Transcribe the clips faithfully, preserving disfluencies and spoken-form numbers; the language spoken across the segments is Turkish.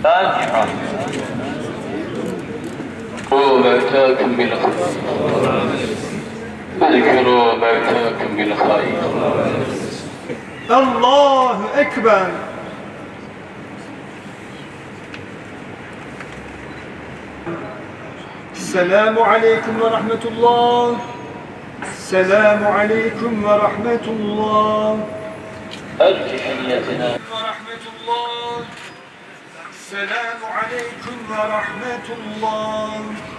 فاتحة. موتاكم بالخير، اذكروا موتاكم بالخير. الله أكبر. السلام عليكم ورحمة الله. السلام عليكم ورحمة الله. ألف حياتنا ورحمة الله. السلام عليكم ورحمة الله.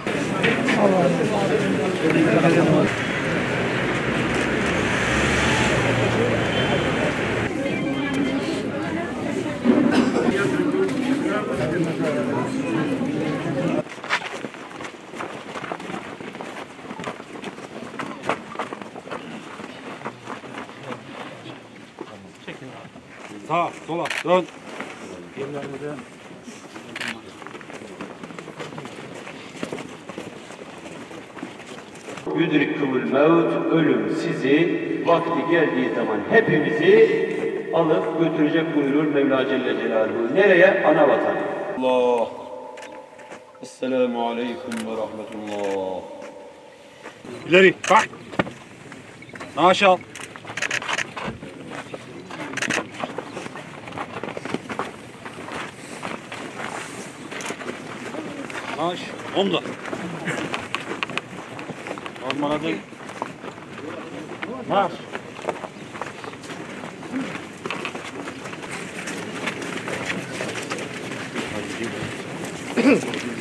Sağa, sola, dön. Yüdrikkumul mevt, ölüm sizi vakti geldiği zaman hepimizi alıp götürecek buyurur Mevla Celle Celaluhu. Nereye? Ana vatan. Allah. Esselamu Aleyküm ve Rahmetullah. İleri, bak. Naaş al. Naaş, omda. Ormana değil. Naaş. Hadi gidelim.